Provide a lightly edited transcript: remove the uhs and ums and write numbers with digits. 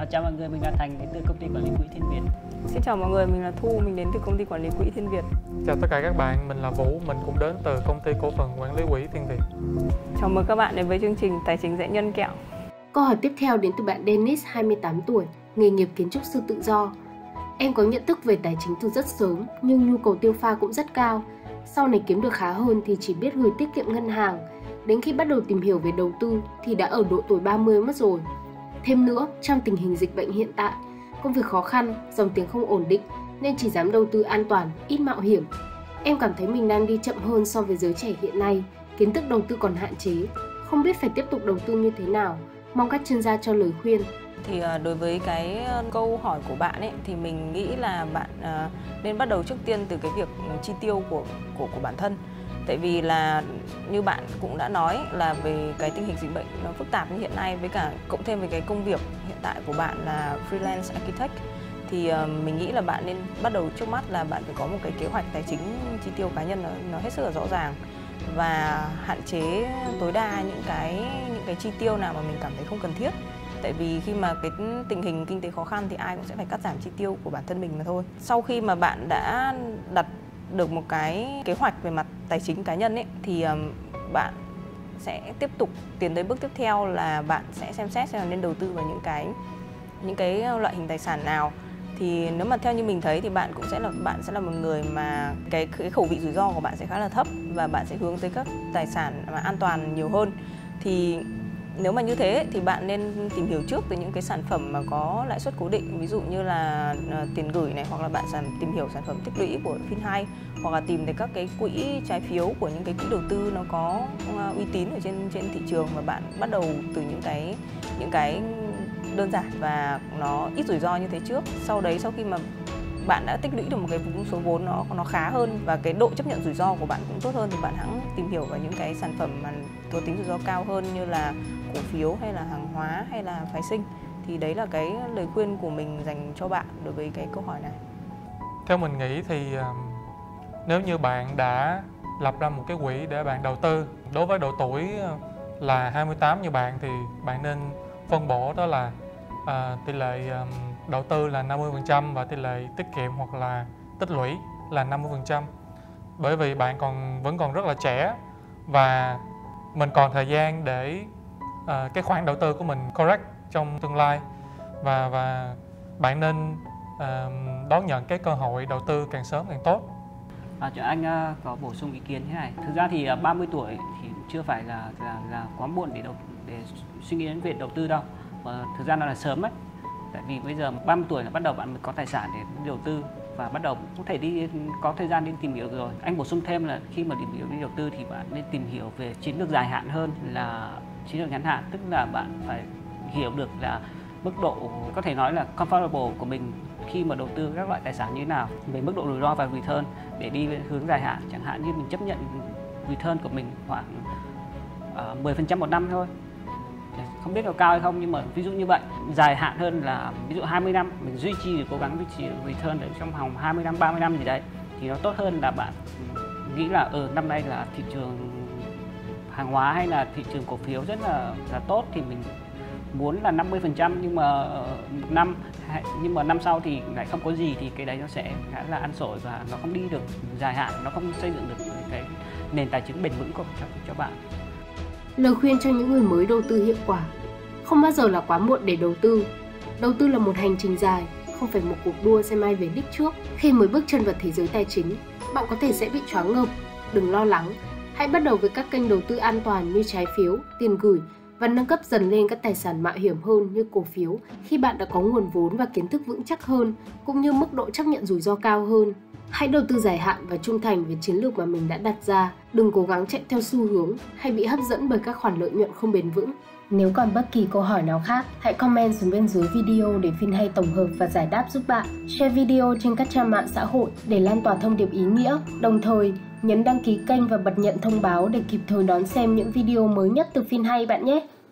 chào mọi người, mình là Thành đến từ công ty quản lý quỹ Thiên Việt. Xin chào mọi người, mình là Thu, mình đến từ công ty quản lý quỹ Thiên Việt. Chào tất cả các bạn, mình là Vũ, mình cũng đến từ công ty cổ phần quản lý quỹ Thiên Việt. Chào mừng các bạn đến với chương trình Tài chính dạy nhân kẹo. Câu hỏi tiếp theo đến từ bạn Dennis, 28 tuổi, nghề nghiệp kiến trúc sư tự do. Em có nhận thức về tài chính từ rất sớm, nhưng nhu cầu tiêu pha cũng rất cao. Sau này kiếm được khá hơn thì chỉ biết gửi tiết kiệm ngân hàng. Đến khi bắt đầu tìm hiểu về đầu tư thì đã ở độ tuổi 30 mất rồi. Thêm nữa, trong tình hình dịch bệnh hiện tại, công việc khó khăn, dòng tiền không ổn định nên chỉ dám đầu tư an toàn, ít mạo hiểm. Em cảm thấy mình đang đi chậm hơn so với giới trẻ hiện nay, kiến thức đầu tư còn hạn chế, không biết phải tiếp tục đầu tư như thế nào, mong các chuyên gia cho lời khuyên. Thì đối với cái câu hỏi của bạn ấy thì mình nghĩ là bạn nên bắt đầu trước tiên từ cái việc chi tiêu của bản thân. Tại vì là như bạn cũng đã nói là về cái tình hình dịch bệnh nó phức tạp như hiện nay, với cả cộng thêm về cái công việc hiện tại của bạn là freelance architect, thì mình nghĩ là bạn nên bắt đầu trước mắt là bạn phải có một cái kế hoạch tài chính chi tiêu cá nhân nó hết sức là rõ ràng, và hạn chế tối đa những cái chi tiêu nào mà mình cảm thấy không cần thiết. Tại vì khi mà cái tình hình kinh tế khó khăn thì ai cũng sẽ phải cắt giảm chi tiêu của bản thân mình mà thôi. Sau khi mà bạn đã đặt được một cái kế hoạch về mặt tài chính cá nhân ấy, thì bạn sẽ tiếp tục tiến tới bước tiếp theo là bạn sẽ xem xét xem là nên đầu tư vào những cái loại hình tài sản nào. Thì nếu mà theo như mình thấy thì bạn sẽ là một người mà cái khẩu vị rủi ro của bạn sẽ khá là thấp, và bạn sẽ hướng tới các tài sản mà an toàn nhiều hơn. Thì nếu mà như thế thì bạn nên tìm hiểu trước từ những cái sản phẩm mà có lãi suất cố định, ví dụ như là tiền gửi này, hoặc là bạn tìm hiểu sản phẩm tích lũy của FinHay, hoặc là tìm thấy các cái quỹ trái phiếu của những cái quỹ đầu tư nó có uy tín ở trên thị trường, và bạn bắt đầu từ những cái đơn giản và nó ít rủi ro như thế trước. Sau đấy, sau khi mà bạn đã tích lũy được một cái số vốn nó khá hơn và cái độ chấp nhận rủi ro của bạn cũng tốt hơn, thì bạn hãng tìm hiểu vào những cái sản phẩm mà có tính rủi ro cao hơn, như là cổ phiếu hay là hàng hóa hay là phái sinh. Thì đấy là cái lời khuyên của mình dành cho bạn đối với cái câu hỏi này. Theo mình nghĩ thì nếu như bạn đã lập ra một cái quỹ để bạn đầu tư, đối với độ tuổi là 28 như bạn thì bạn nên phân bổ đó là tỷ lệ đầu tư là 50% và tỷ lệ tiết kiệm hoặc là tích lũy là 50%. Bởi vì bạn vẫn còn rất là trẻ và mình còn thời gian để cái khoản đầu tư của mình correct trong tương lai, và bạn nên đón nhận cái cơ hội đầu tư càng sớm càng tốt. Cho anh có bổ sung ý kiến thế này. Thực ra thì 30 tuổi thì chưa phải là quá muộn để suy nghĩ đến việc đầu tư đâu. Thực ra nó là sớm ấy. Tại vì bây giờ 30 tuổi là bắt đầu bạn mới có tài sản để đầu tư và bắt đầu có thể có thời gian đi tìm hiểu rồi. Anh bổ sung thêm là khi mà tìm hiểu đi đầu tư thì bạn nên tìm hiểu về chiến lược dài hạn hơn là chiến lược ngắn hạn, tức là bạn phải hiểu được là mức độ có thể nói là comfortable của mình khi mà đầu tư các loại tài sản như thế nào, về mức độ rủi ro và return để đi hướng dài hạn. Chẳng hạn như mình chấp nhận return của mình khoảng 10% một năm thôi, không biết là cao hay không, nhưng mà ví dụ như vậy. Dài hạn hơn là ví dụ 20 năm mình cố gắng duy trì return được trong vòng 20 năm, 30 năm gì đấy, thì nó tốt hơn là bạn nghĩ là năm nay là thị trường hàng hóa hay là thị trường cổ phiếu rất là tốt, thì mình muốn là 50%, nhưng mà năm sau thì lại không có gì, thì cái đấy nó sẽ khá là ăn xổi và nó không đi được dài hạn, nó không xây dựng được cái nền tài chính bền vững cho bạn. Lời khuyên cho những người mới đầu tư hiệu quả: không bao giờ là quá muộn để đầu tư. Đầu tư là một hành trình dài, không phải một cuộc đua xem ai về đích trước. Khi mới bước chân vào thế giới tài chính, bạn có thể sẽ bị choáng ngợp. Đừng lo lắng, hãy bắt đầu với các kênh đầu tư an toàn như trái phiếu, tiền gửi, và nâng cấp dần lên các tài sản mạo hiểm hơn như cổ phiếu khi bạn đã có nguồn vốn và kiến thức vững chắc hơn, cũng như mức độ chấp nhận rủi ro cao hơn. Hãy đầu tư dài hạn và trung thành với chiến lược mà mình đã đặt ra, đừng cố gắng chạy theo xu hướng hay bị hấp dẫn bởi các khoản lợi nhuận không bền vững. Nếu còn bất kỳ câu hỏi nào khác, hãy comment xuống bên dưới video để FinHay tổng hợp và giải đáp giúp bạn. Share video trên các trang mạng xã hội để lan tỏa thông điệp ý nghĩa. Đồng thời, nhấn đăng ký kênh và bật nhận thông báo để kịp thời đón xem những video mới nhất từ FinHay bạn nhé!